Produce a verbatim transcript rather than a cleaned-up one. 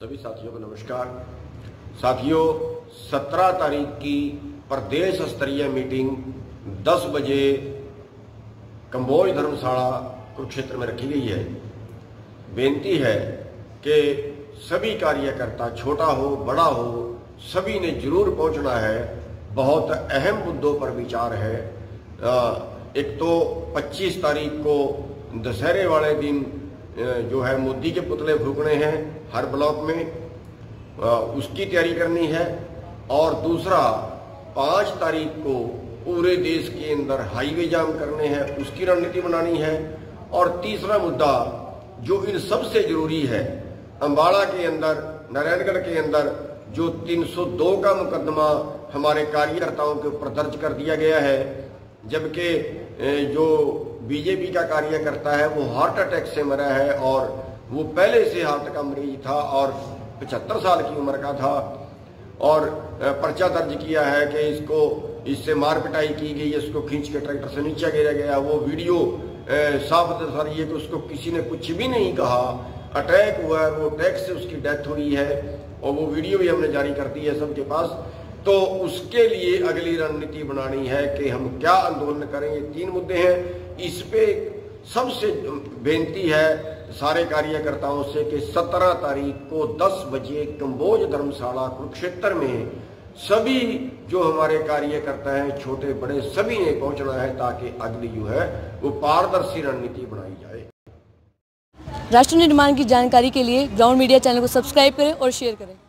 सभी साथियों को नमस्कार। साथियों, सत्रह तारीख की प्रदेश स्तरीय मीटिंग दस बजे कंबोज धर्मशाला कुरुक्षेत्र में रखी गई है। बेनती है कि सभी कार्यकर्ता, छोटा हो बड़ा हो, सभी ने जरूर पहुंचना है। बहुत अहम मुद्दों पर विचार है। एक तो पच्चीस तारीख को दशहरे वाले दिन जो है मोदी के पुतले फूकने हैं हर ब्लॉक में, उसकी तैयारी करनी है। और दूसरा पाँच तारीख को पूरे देश के अंदर हाईवे जाम करने हैं, उसकी रणनीति बनानी है। और तीसरा मुद्दा जो इन सबसे जरूरी है, अम्बाड़ा के अंदर, नारायणगढ़ के अंदर जो तीन सौ दो का मुकदमा हमारे कार्यकर्ताओं के ऊपर दर्ज कर दिया गया है, जबकि जो बीजेपी का कार्यकर्ता है वो हार्ट अटैक से मरा है और वो पहले से हार्ट का मरीज था और पचहत्तर साल की उम्र का था। और पर्चा दर्ज किया है कि इसको इससे मार पिटाई की गई, इसको खींच के ट्रैक्टर से नीचे गिरा गया। वो वीडियो साफ दर्शा रही है कि उसको किसी ने कुछ भी नहीं कहा, अटैक हुआ है, वो अटैक से उसकी डेथ हुई है और वो वीडियो भी हमने जारी कर दी है सबके पास। तो उसके लिए अगली रणनीति बनानी है कि हम क्या आंदोलन करें। ये तीन मुद्दे हैं। इस पे सबसे बेनती है सारे कार्यकर्ताओं से कि सत्रह तारीख को दस बजे कंबोज धर्मशाला कुरुक्षेत्र में सभी जो हमारे कार्यकर्ता हैं, छोटे बड़े, सभी ने पहुंचना है ताकि अगली जो है वो पारदर्शी रणनीति बनाई जाए। राष्ट्र निर्माण की जानकारी के लिए ग्राउंड मीडिया चैनल को सब्सक्राइब करें और शेयर करें।